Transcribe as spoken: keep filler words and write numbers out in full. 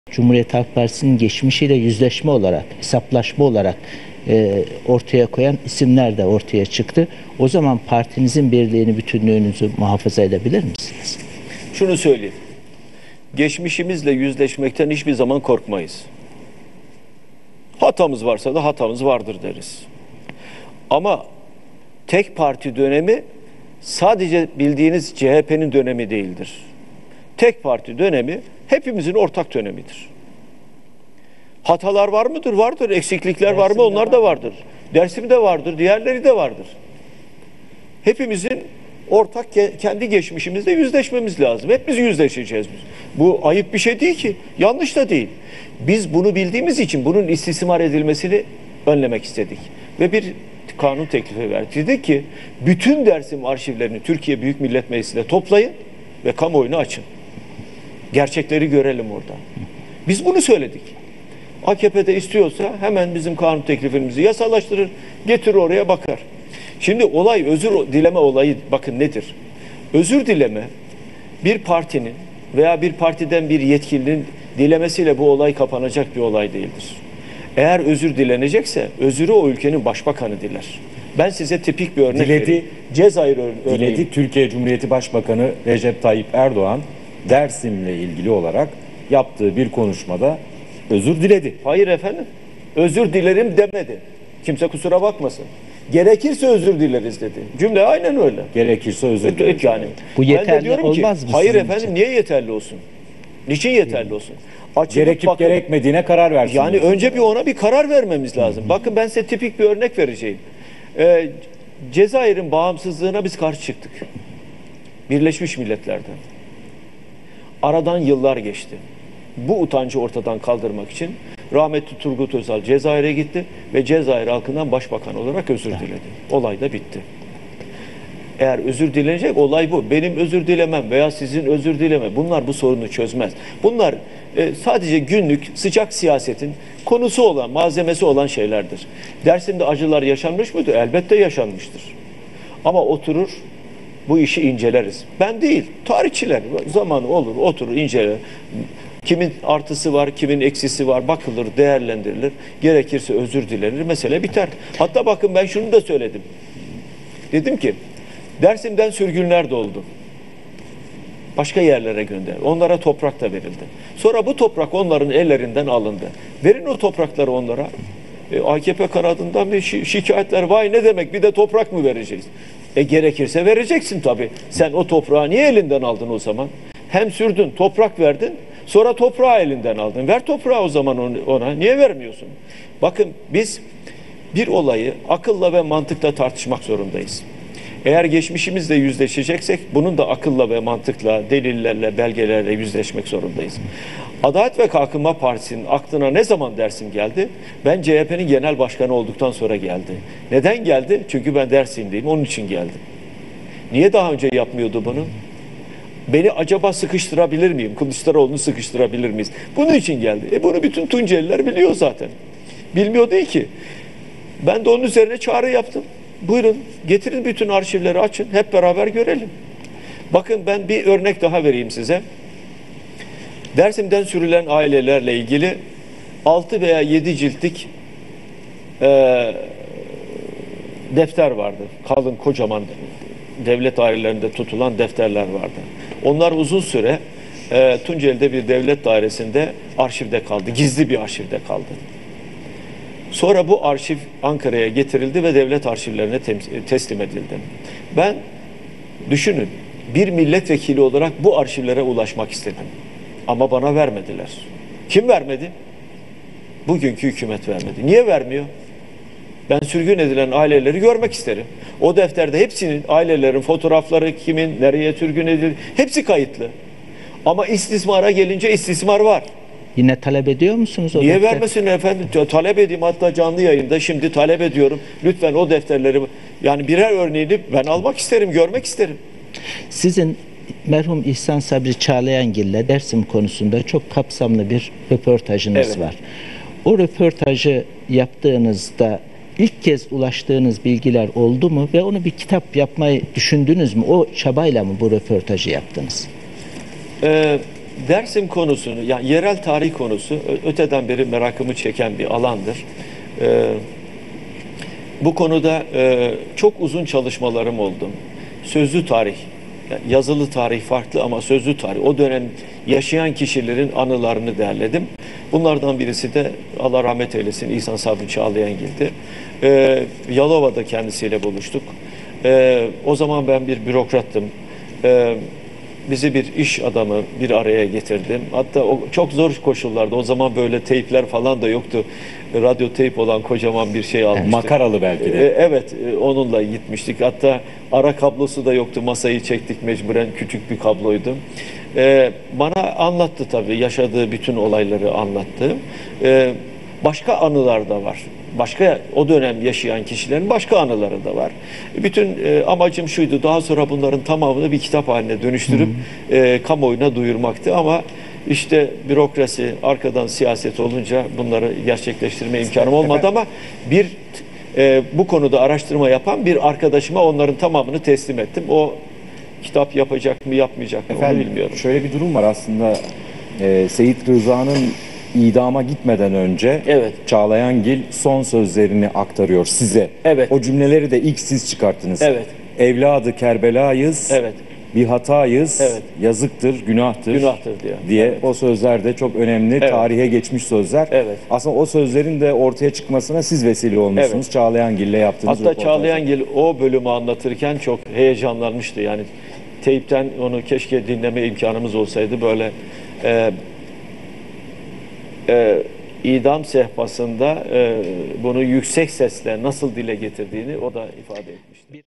Cumhuriyet Halk Partisi'nin geçmişiyle yüzleşme olarak, hesaplaşma olarak e, ortaya koyan isimler de ortaya çıktı. O zaman partinizin birliğini, bütünlüğünüzü muhafaza edebilir misiniz? Şunu söyleyeyim. Geçmişimizle yüzleşmekten hiçbir zaman korkmayız. Hatamız varsa da hatamız vardır deriz. Ama tek parti dönemi sadece bildiğiniz C H P'nin dönemi değildir. Tek parti dönemi hepimizin ortak dönemidir. Hatalar var mıdır? Vardır. Eksiklikler Dersim'de var mı? Onlar var. da vardır. Dersim'de vardır. Diğerleri de vardır. Hepimizin ortak kendi geçmişimizle yüzleşmemiz lazım. Hepimiz yüzleşeceğiz. Bu ayıp bir şey değil ki. Yanlış da değil. Biz bunu bildiğimiz için bunun istismar edilmesini önlemek istedik. Ve bir kanun teklifi verdik. Dedi ki bütün Dersim arşivlerini Türkiye Büyük Millet Meclisi'nde toplayın ve kamuoyuna açın. Gerçekleri görelim orada. Biz bunu söyledik. A K P'de istiyorsa hemen bizim kanun teklifimizi yasalaştırır, getirir oraya bakar. Şimdi olay özür dileme olayı bakın nedir? Özür dileme bir partinin veya bir partiden bir yetkilinin dilemesiyle bu olay kapanacak bir olay değildir. Eğer özür dilenecekse özürü o ülkenin başbakanı diler. Ben size tipik bir örnek diledi, vereyim. Cezayir örneği. Diledi Türkiye Cumhuriyeti Başbakanı Recep Tayyip Erdoğan Dersim'le ilgili olarak yaptığı bir konuşmada özür diledi. Hayır efendim. Özür dilerim demedi. Kimse kusura bakmasın. Gerekirse özür dileriz dedi. Cümle aynen öyle. Gerekirse özür dileriz. Yani. Bu yeterli olmaz ki, mı? Hayır efendim için? Niye yeterli olsun? Niçin yeterli olsun? Açılıp Gerekip bakın, gerekmediğine karar versin. Yani önce bir ona bir karar vermemiz lazım. Hı hı. Bakın ben size tipik bir örnek vereceğim. Ee, Cezayir'in bağımsızlığına biz karşı çıktık. Birleşmiş Milletler'den. Aradan yıllar geçti. Bu utancı ortadan kaldırmak için rahmetli Turgut Özal Cezayir'e gitti ve Cezayir halkından başbakan olarak özür diledi. Olay da bitti. Eğer özür dilenecek olay bu. Benim özür dilemem veya sizin özür dileme. Bunlar bu sorunu çözmez. Bunlar e, sadece günlük sıcak siyasetin konusu olan, malzemesi olan şeylerdir. Dersim'de acılar yaşanmış mıydı? Elbette yaşanmıştır. Ama oturur bu işi inceleriz. Ben değil, tarihçiler zamanı olur, oturur inceler. Kimin artısı var, kimin eksisi var bakılır, değerlendirilir. Gerekirse özür dilenir, mesele biter. Hatta bakın ben şunu da söyledim. Dedim ki Dersim'den sürgünler de oldu. Başka yerlere gönder. Onlara toprak da verildi. Sonra bu toprak onların ellerinden alındı. Verin o toprakları onlara. E, A K P kanadından bir şi şikayetler. Vay ne demek bir de toprak mı vereceğiz? E gerekirse vereceksin tabii. Sen o toprağı niye elinden aldın o zaman? Hem sürdün, toprak verdin. Sonra toprağı elinden aldın. Ver toprağı o zaman ona. Niye vermiyorsun? Bakın biz bir olayı akılla ve mantıkla tartışmak zorundayız. Eğer geçmişimizle yüzleşeceksek bunun da akılla ve mantıkla, delillerle, belgelerle yüzleşmek zorundayız. Adalet ve Kalkınma Partisi'nin aklına ne zaman Dersim geldi? Ben C H P'nin genel başkanı olduktan sonra geldi. Neden geldi? Çünkü ben Dersim'deyim, onun için geldim. Niye daha önce yapmıyordu bunu? Beni acaba sıkıştırabilir miyim? Kılıçdaroğlu'nu sıkıştırabilir miyiz? Bunun için geldi. E bunu bütün Tunceliler biliyor zaten. Bilmiyor değil ki. Ben de onun üzerine çağrı yaptım. Buyurun getirin bütün arşivleri açın. Hep beraber görelim. Bakın ben bir örnek daha vereyim size. Dersim'den sürülen ailelerle ilgili altı veya yedi ciltlik e, defter vardı. Kalın kocaman devlet dairelerinde tutulan defterler vardı. Onlar uzun süre e, Tunceli'de bir devlet dairesinde arşivde kaldı. Gizli bir arşivde kaldı. Sonra bu arşiv Ankara'ya getirildi ve devlet arşivlerine teslim edildi. Ben düşünün bir milletvekili olarak bu arşivlere ulaşmak istedim. Ama bana vermediler. Kim vermedi? Bugünkü hükümet vermedi. Niye vermiyor? Ben sürgün edilen aileleri görmek isterim. O defterde hepsinin, ailelerin fotoğrafları, kimin, nereye sürgün edildi, hepsi kayıtlı. Ama istismara gelince istismar var. Yine talep ediyor musunuz o Niye defter? vermesin efendim? Talep edeyim hatta canlı yayında şimdi talep ediyorum. Lütfen o defterleri yani birer örneğini ben almak isterim, görmek isterim. Sizin merhum İhsan Sabri Çağlayangil'le Dersim konusunda çok kapsamlı bir röportajınız Evet. var. O röportajı yaptığınızda ilk kez ulaştığınız bilgiler oldu mu ve onu bir kitap yapmayı düşündünüz mü? O çabayla mı bu röportajı yaptınız? Ee, Dersim konusunu, yani yerel tarih konusu ö- öteden beri merakımı çeken bir alandır. E, bu konuda e, çok uzun çalışmalarım oldu. Sözlü tarih, yani yazılı tarih farklı ama sözlü tarih. O dönem yaşayan kişilerin anılarını derledim. Bunlardan birisi de Allah rahmet eylesin İhsan Sabri Çağlayangil'di. Ee, Yalova'da kendisiyle buluştuk. Ee, o zaman ben bir bürokrattım. Ee, bizi bir iş adamı bir araya getirdim. Hatta o çok zor koşullarda, o zaman böyle teypler falan da yoktu. Radyo teyp olan kocaman bir şey almıştık. Makaralı belki de. Ee, evet, e, onunla gitmiştik. Hatta ara kablosu da yoktu. Masayı çektik mecburen, küçük bir kabloydu. Ee, bana anlattı tabii, yaşadığı bütün olayları anlattı. Ee, başka anılar da var. Başka o dönem yaşayan kişilerin başka anıları da var. Bütün e, amacım şuydu, daha sonra bunların tamamını bir kitap haline dönüştürüp e, kamuoyuna duyurmaktı ama işte bürokrasi, arkadan siyaset olunca bunları gerçekleştirme imkanım olmadı ama bir e, bu konuda araştırma yapan bir arkadaşıma onların tamamını teslim ettim. O kitap yapacak mı yapmayacak mı onu bilmiyorum. Şöyle bir durum var aslında. Ee, Seyit Rıza'nın idama gitmeden önce Evet. Çağlayangil son sözlerini aktarıyor size. Evet. O cümleleri de ilk siz çıkarttınız. Evet. Evladı Kerbela'yız. Evet. Bir hatayız. Evet. Yazıktır, günahtır. Günahtır diyor. Diye Evet. o sözler de çok önemli. Evet. Tarihe geçmiş sözler. Evet. Aslında o sözlerin de ortaya çıkmasına siz vesile olmuşsunuz. Evet. Çağlayangil'le yaptığınız Hatta röportajda. Çağlayangil o bölümü anlatırken çok heyecanlanmıştı. Yani teypten onu keşke dinleme imkanımız olsaydı. Böyle e, e, idam sehpasında e, bunu yüksek sesle nasıl dile getirdiğini o da ifade etmişti.